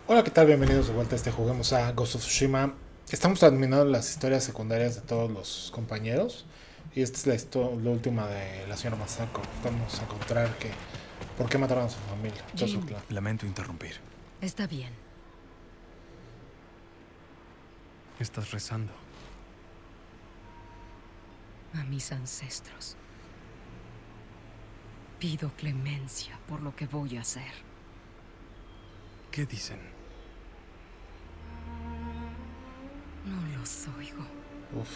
Hola, ¿qué tal? Bienvenidos de vuelta a Juguemos a Ghost of Tsushima. Estamos terminando las historias secundarias de todos los compañeros. Y esta es la última de la señora Masako. Vamos a encontrar que por qué mataron a su familia, todo su Jin, clan. Lamento interrumpir. está bien. Estás rezando. A mis ancestros. Pido clemencia por lo que voy a hacer. ¿Qué dicen? No los oigo. Uf.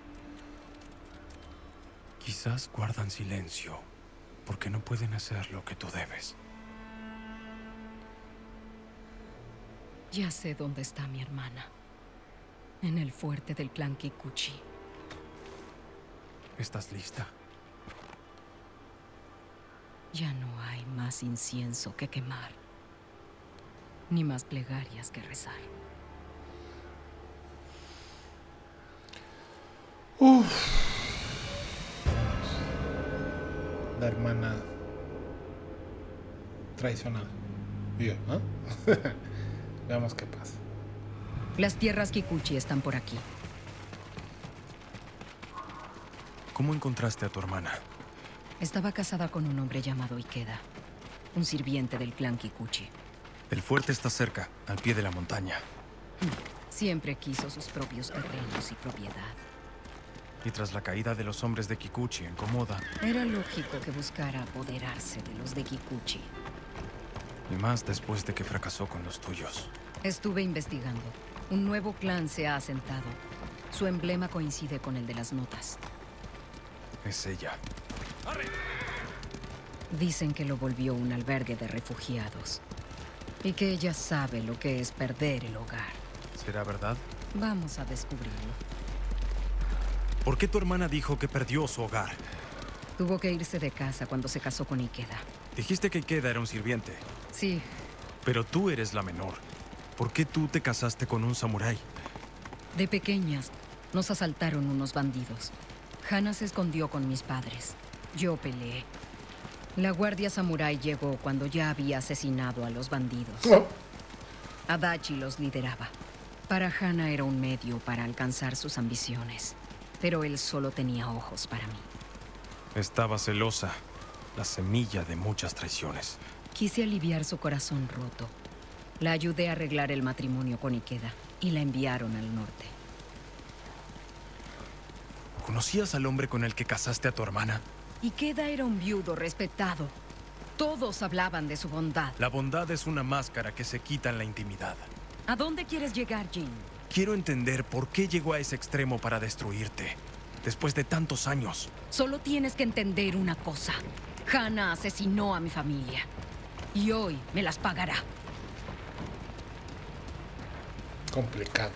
Quizás guardan silencio porque no pueden hacer lo que tú debes. Ya sé dónde está mi hermana. En el fuerte del clan Kikuchi. ¿Estás lista? Ya no hay más incienso que quemar. Ni más plegarias que rezar. La hermana traicionada. Y yo, ¿no? Veamos qué pasa. Las tierras Kikuchi están por aquí. ¿Cómo encontraste a tu hermana? Estaba casada con un hombre llamado Ikeda. Un sirviente del clan Kikuchi. El fuerte está cerca, al pie de la montaña. Siempre quiso sus propios terrenos y propiedad. Y tras la caída de los hombres de Kikuchi en Komoda, Era lógico que buscara apoderarse de los de Kikuchi. y más después de que fracasó con los tuyos. Estuve investigando. Un nuevo clan se ha asentado. Su emblema coincide con el de las notas. Es ella. Dicen que lo volvió un albergue de refugiados. Y que ella sabe lo que es perder el hogar. ¿Será verdad? Vamos a descubrirlo. ¿Por qué tu hermana dijo que perdió su hogar? Tuvo que irse de casa cuando se casó con Ikeda. Dijiste que Ikeda era un sirviente, Sí, pero tú eres la menor. ¿Por qué tú te casaste con un samurái? de pequeñas nos asaltaron unos bandidos. Hana se escondió con mis padres. Yo peleé. La guardia samurái llegó cuando ya había asesinado a los bandidos. No. Adachi los lideraba. Para Hana era un medio para alcanzar sus ambiciones. Pero él solo tenía ojos para mí. Estaba celosa, la semilla de muchas traiciones. Quise aliviar su corazón roto. La ayudé a arreglar el matrimonio con Ikeda y la enviaron al norte. ¿Conocías al hombre con el que casaste a tu hermana? Ikeda era un viudo respetado. Todos hablaban de su bondad. La bondad es una máscara que se quita en la intimidad. ¿A dónde quieres llegar, Jin? Quiero entender por qué llegó a ese extremo para destruirte. Después de tantos años. Solo tienes que entender una cosa. Hana asesinó a mi familia. Y hoy me las pagará. Complicado.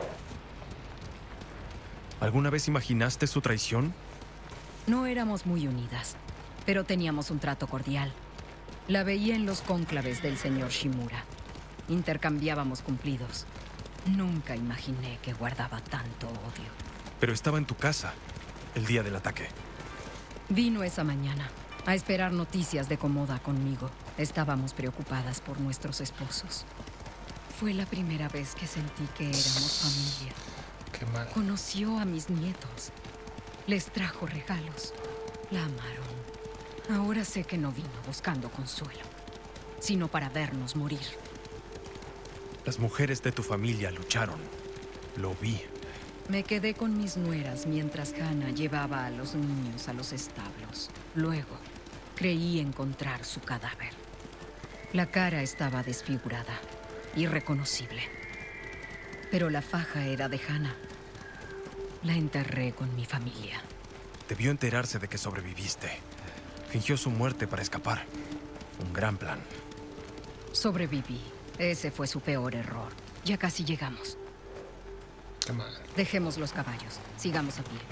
¿Alguna vez imaginaste su traición? No éramos muy unidas, pero teníamos un trato cordial. La veía en los cónclaves del señor Shimura. Intercambiábamos cumplidos. Nunca imaginé que guardaba tanto odio. Pero estaba en tu casa, el día del ataque. Vino esa mañana a esperar noticias de Komoda conmigo. Estábamos preocupadas por nuestros esposos. Fue la primera vez que sentí que éramos familia. Qué mal. Conoció a mis nietos. Les trajo regalos. La amaron. Ahora sé que no vino buscando consuelo, sino para vernos morir. Las mujeres de tu familia lucharon. Lo vi. Me quedé con mis nueras mientras Hana llevaba a los niños a los establos. Luego, creí encontrar su cadáver. La cara estaba desfigurada, irreconocible. Pero la faja era de Hana. La enterré con mi familia. Debió enterarse de que sobreviviste. Fingió su muerte para escapar. Un gran plan. Sobreviví. Ese fue su peor error. Ya casi llegamos. Qué mal. Dejemos los caballos. Sigamos a pie.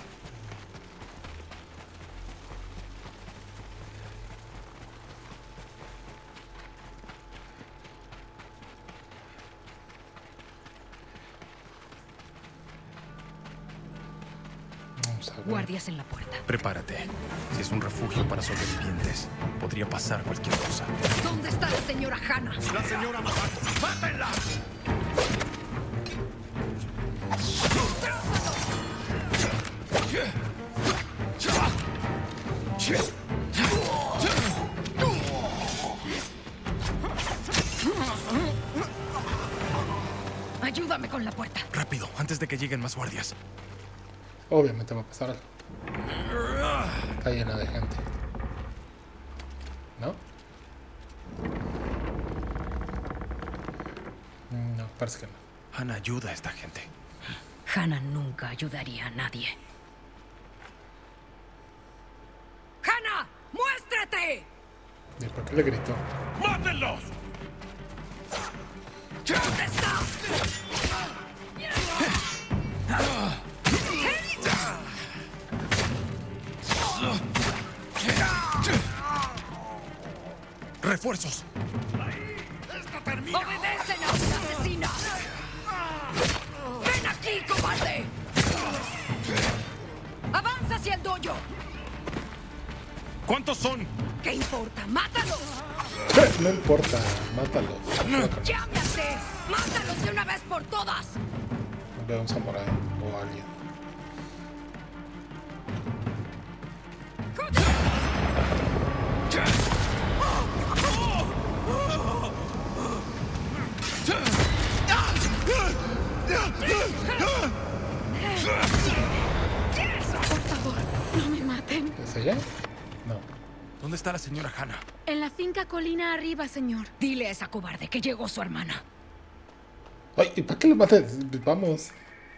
Vamos Vamos a ver. Guardias en la puerta. Prepárate. Si es un refugio para sobrevivientes, podría pasar cualquier cosa. ¿Dónde está la señora Hannah? ¡La señora Masako! ¡Mátenla! Ayúdame con la puerta. Rápido, antes de que lleguen más guardias. Obviamente va a pasar algo. Está llena de gente. ¿No? No, parece que no. Hannah ayuda a esta gente. Hannah nunca ayudaría a nadie. ¡Hannah! ¡Muéstrate! ¿Y por qué le gritó? ¡Mátenlos! ¿Dónde está? ¡Refuerzos! ¡Obedecen a una asesina! ¡Ven aquí, cobarde! ¡Avanza hacia el dojo! ¿Cuántos son? ¿Qué importa? ¡Mátalos! No importa, mátalos. ¡Llámate! ¡Mátalos de una vez por todas! Veo un samurái o alguien. Por favor, no me maten. ¿Es ella? No. ¿Dónde está la señora Hannah? En la finca colina arriba, señor. Dile a esa cobarde que llegó su hermana. Ay, ¿y para qué lo mates? Vamos.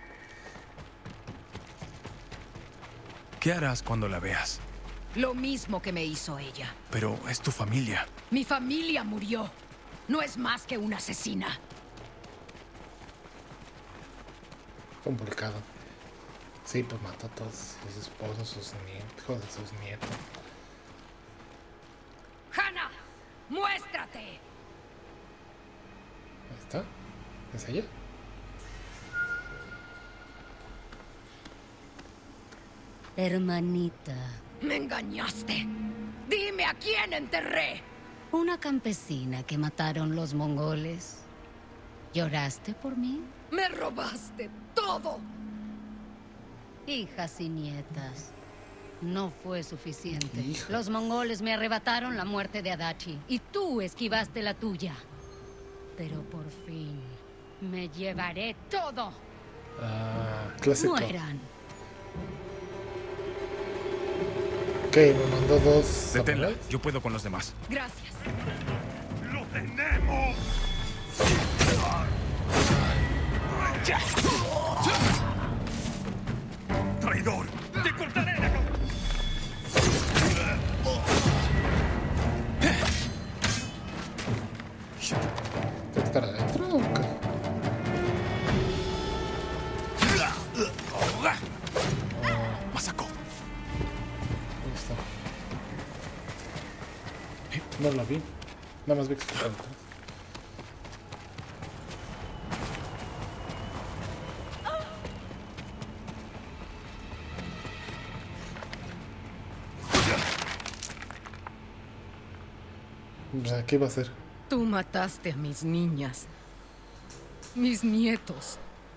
¿Qué harás cuando la veas? Lo mismo que me hizo ella. Pero es tu familia. Mi familia murió. No es más que una asesina. Complicado. Sí, pues mató a todos sus esposos, sus nietos, hijos de sus nietos. ¡Hannah! ¡Muéstrate! Ahí está. ¿Es ella? Hermanita, ¡Me engañaste! ¡Dime a quién enterré! una campesina que mataron los mongoles. ¿Lloraste por mí? ¡Me robaste todo! Hijas y nietas, no fue suficiente. Hija. Los mongoles me arrebataron la muerte de Adachi y tú esquivaste la tuya. Pero por fin me llevaré todo. Ah, clásico. Mueran. Ok, me mandó dos. Deténla. samuráis. Yo puedo con los demás. Gracias. ¡Lo tenemos! ¡Traidor! ¡Te cortaré la cabeza! ¿Está para adentro o qué? ¡Masako! ¿Dónde está? No la vi. Nada más vi que se fue. O sea, ¿qué va a hacer? Tú mataste a mis niñas. Mis nietos.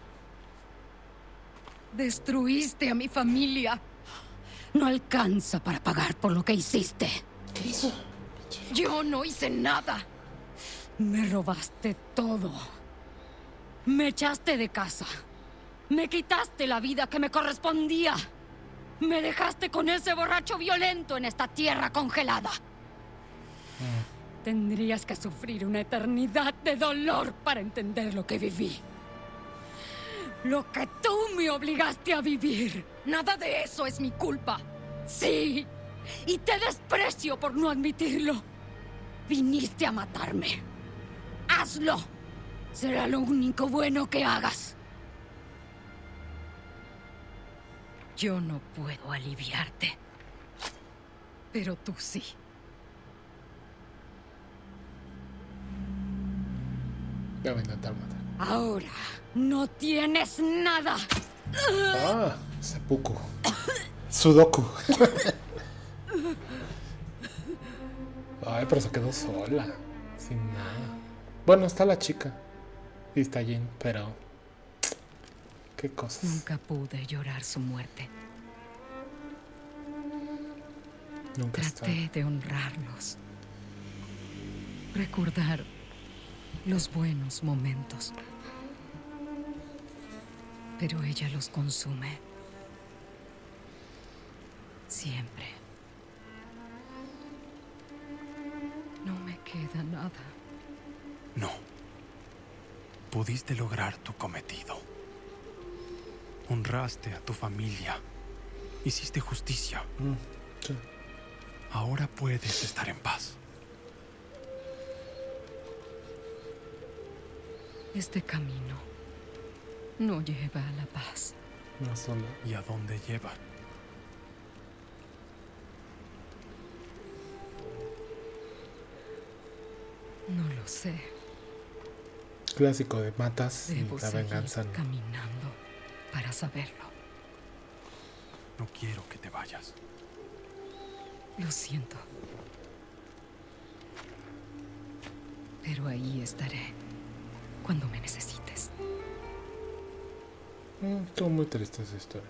Destruiste a mi familia. No alcanza para pagar por lo que hiciste. ¿Qué hizo? Yo no hice nada. Me robaste todo. Me echaste de casa. Me quitaste la vida que me correspondía. Me dejaste con ese borracho violento en esta tierra congelada. Tendrías que sufrir una eternidad de dolor para entender lo que viví. Lo que tú me obligaste a vivir. Nada de eso es mi culpa. Sí, y te desprecio por no admitirlo. Viniste a matarme. Hazlo. Será lo único bueno que hagas. Yo no puedo aliviarte. Pero tú sí. Ya voy a intentar matar. Ahora no tienes nada. Ah, seppuku. Sudoku. Ay, pero se quedó sola. Sin nada. Bueno, está la chica. Y está Jin, pero... qué cosas. Nunca pude llorar su muerte. Nunca está. Traté de honrarlos. Recordar los buenos momentos. Pero ella los consume. Siempre. No me queda nada. No. Pudiste lograr tu cometido. Honraste a tu familia. Hiciste justicia. Sí. Ahora puedes estar en paz. Este camino no lleva a la paz. Una sola. ¿Y a dónde lleva? No lo sé. Clásico de matas Debo y la seguir venganza. caminando para saberlo. No quiero que te vayas. Lo siento. Pero ahí estaré cuando me necesites. Estuvo muy triste esa historia.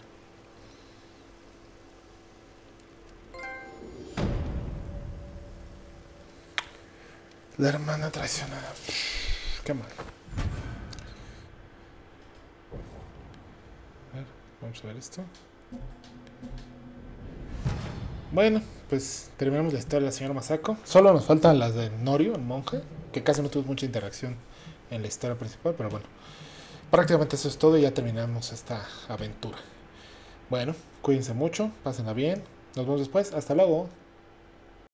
La hermana traicionada. Qué mal. A ver, vamos a ver esto. Bueno, pues terminamos la historia de la señora Masako. Solo nos faltan las de Norio, el monje, que casi no tuvo mucha interacción en la historia principal, pero bueno. Prácticamente eso es todo y ya terminamos esta aventura. Bueno, cuídense mucho, pásenla bien. Nos vemos después. Hasta luego.